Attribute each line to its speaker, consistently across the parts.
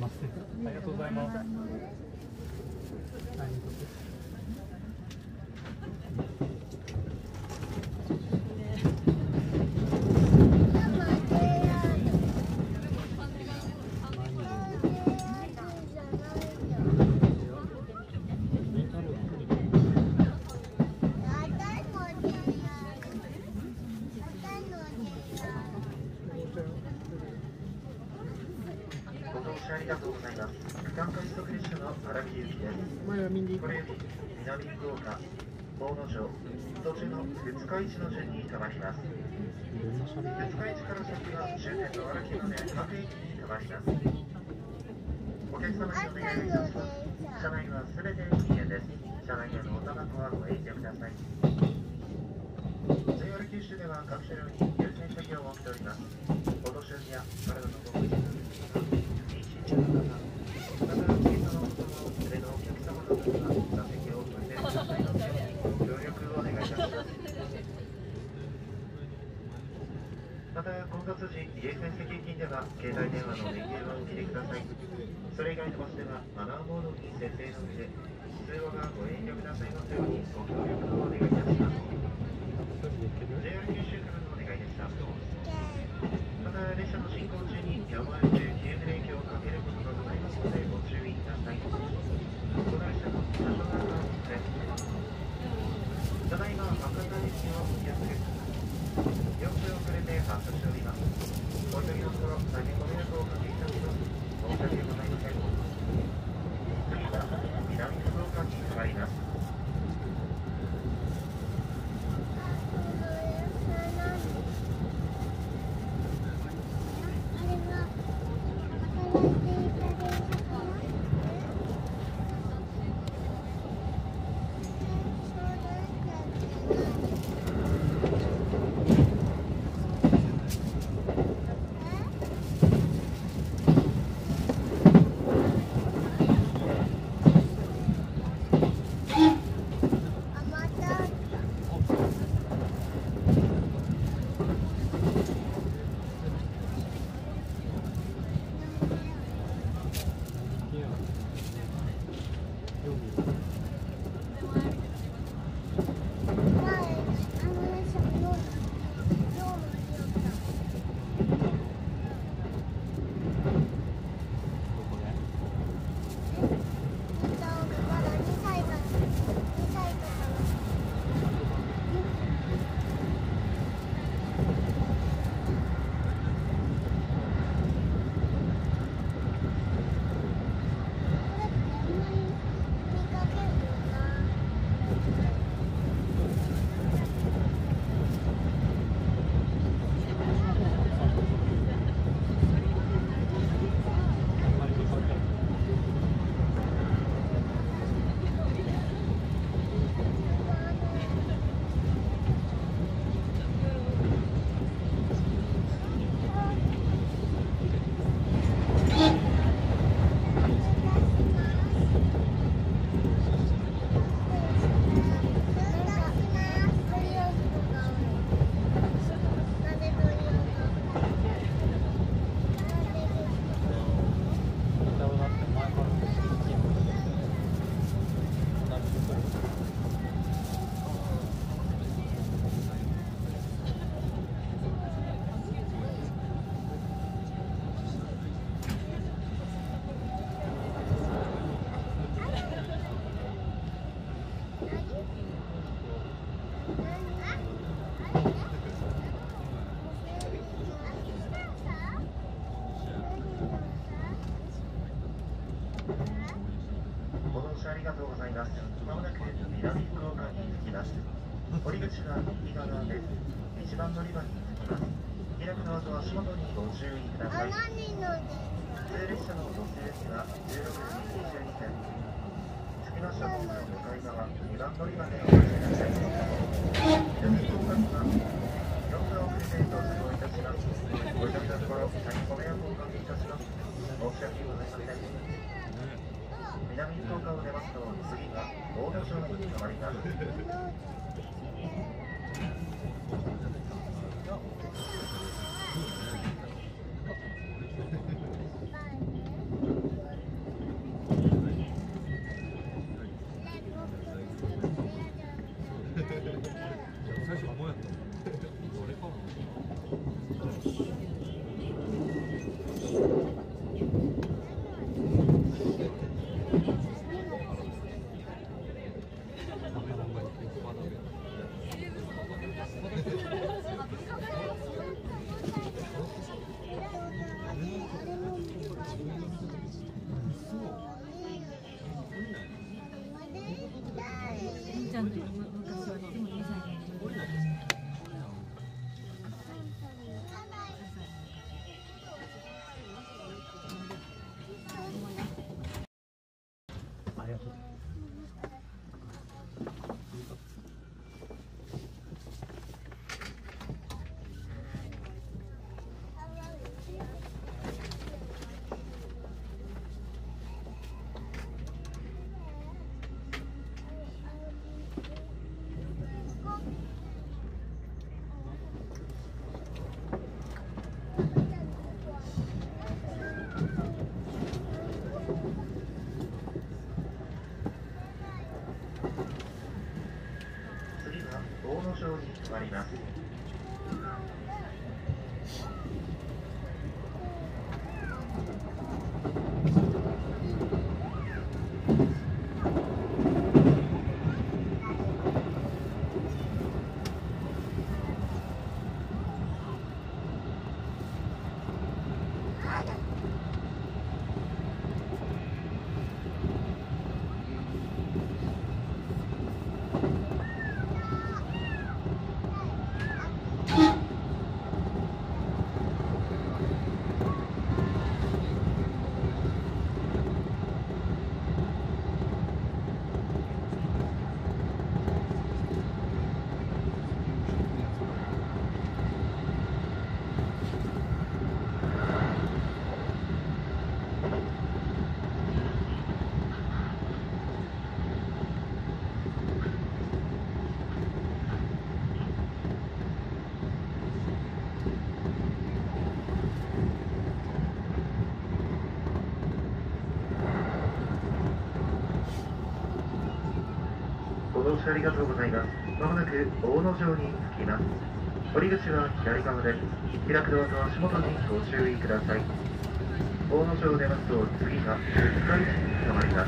Speaker 1: ます。ありがとうございます。
Speaker 2: ありがとうございます。区間快速列車の荒木行きです。これより南福岡、大野城、途中の二日市の順に変わります。二日市から先は終点の荒木まで各駅に変わります。お客様にお願いいたします。車内はすべて禁煙です。車内へのおタバコはご遠慮ください。JR 九州では各車両に優先席を設けております。お年寄りや体のご不自由また、小さなお子様を連れのお客様などには座席をプレゼントしたいのでご協力をお願いいたします。また、混雑時、優先席付近では携帯電話の電源はお切りください。それ以外の場所ではマナーモードに設定の上、通話がご遠慮くださいますようにご協力をお願いいたします。JR 九州からのお願いでした。また、列車の進行中にやむを得ず急ブレーキをかけることがございますのでご注意ください。この列車の車掌ナンバーです。ただいま博多駅を約4分遅れて発車しております。お急ぎのところ大変ご迷惑をおかけいたします。申し訳ございません。次は南福岡に変わります。ありがとうございます。まもなく南福岡に着きます。降り口は右側です。1番乗り場に着きます。開くの後足元にご注意ください。普通列車の途中ですが16時22分。着きました本線向かい側2番乗り場でお待ちください。南福岡には4分遅れて到着をいたします。ご急ぎのところ大変ご迷惑をおかけいたします。申し訳ございません。南福岡を出ますと次は大野城に変わります。 しありがとうございます。まもなく大野城に着きます。降り口は左側です。開くドアと足元にご注意ください。大野城を出ますと次が十日市に停まります。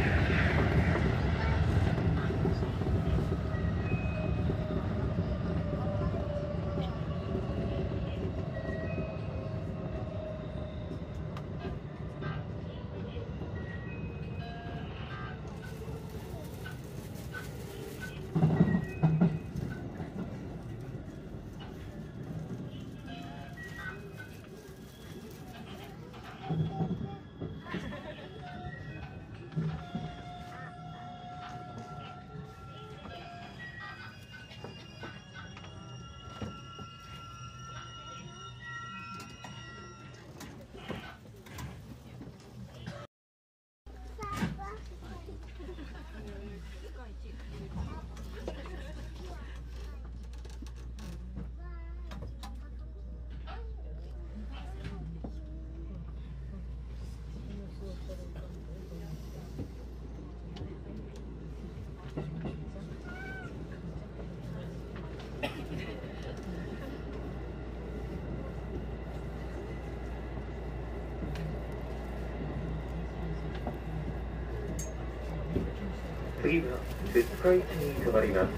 Speaker 2: 次は二日市に停まります。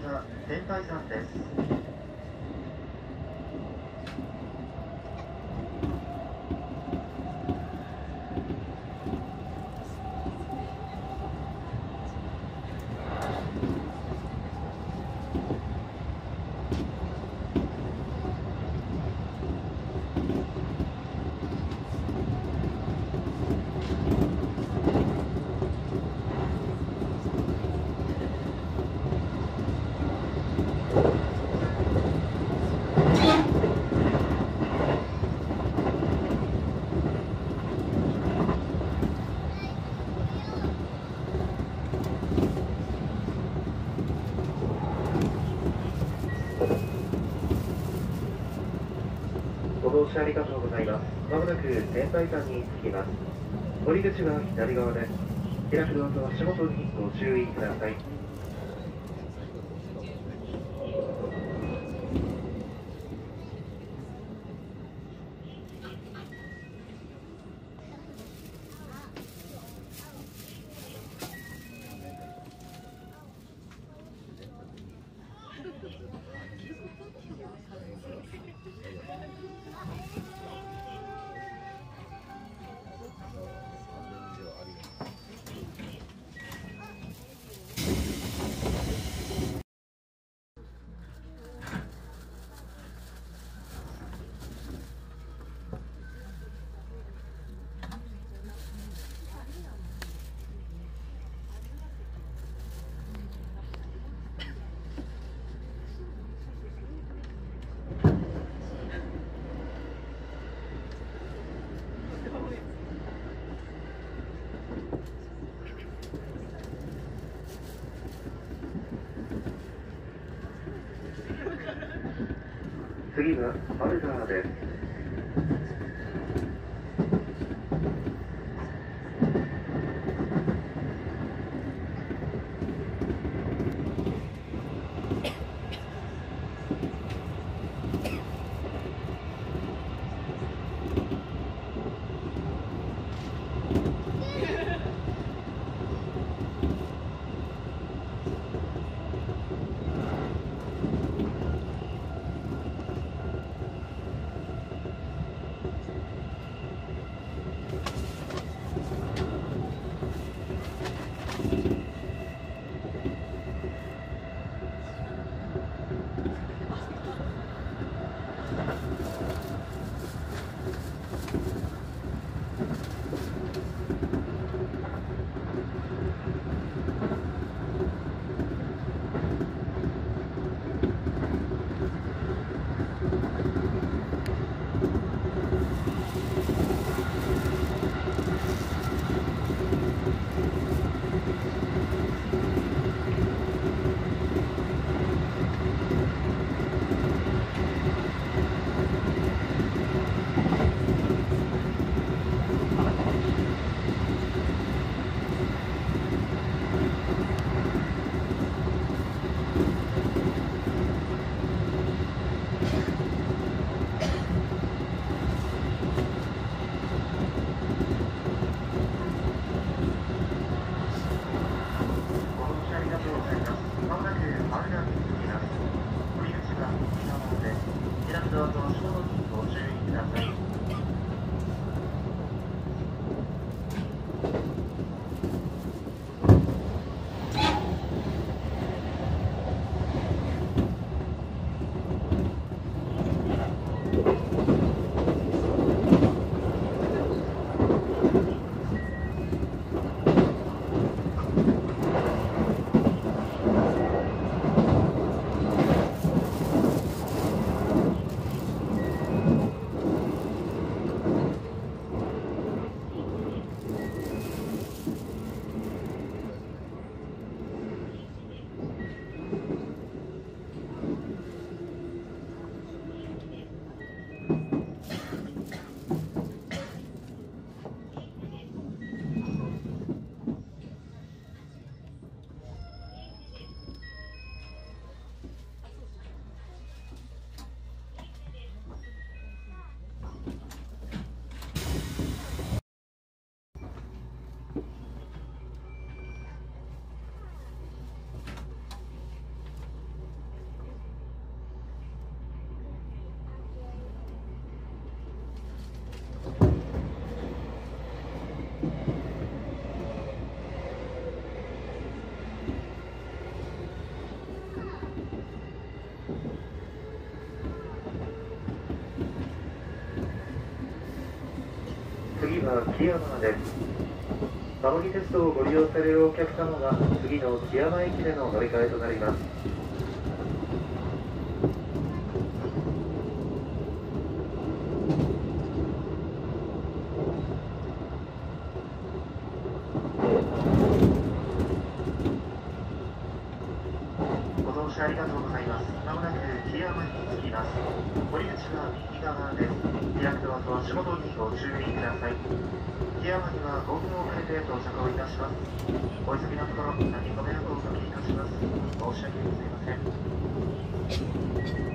Speaker 2: は天体山です。ご乗車ありがとうございます。まもなく天体山に着きます。降り口は左側です。開くドアと足元にご注意ください。次はアルターです。 は木山です。摩木鉄道をご利用されるお客様は次の木山駅での乗り換えとなります。ご乗車ありがとうございます。まもなく木山に着きます。降り口は右側です。開くドアと足元にご注意ください。木山には5分遅れて到着をいたします。お急ぎのところ、先ご迷惑をおかけいたします。申し訳ございません。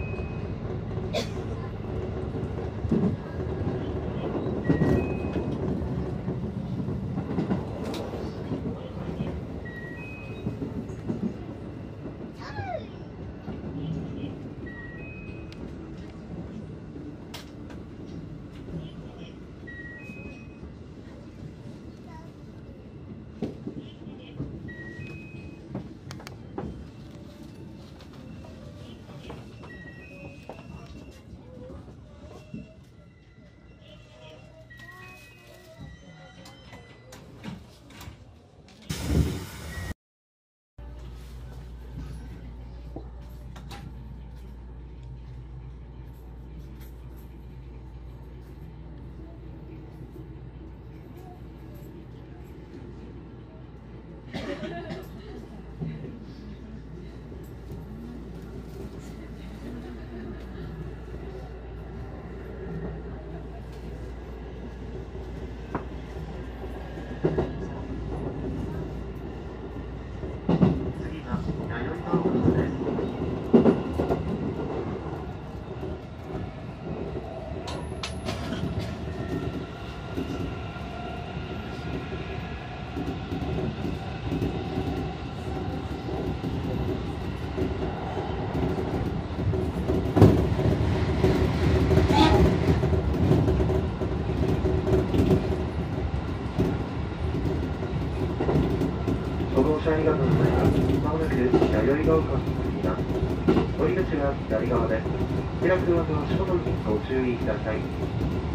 Speaker 2: 次は弥生川口です。ご乗車ありがとうございます。まもなく弥生が丘に着きます。降り口は左側です。開くドアと足元にご注意ください。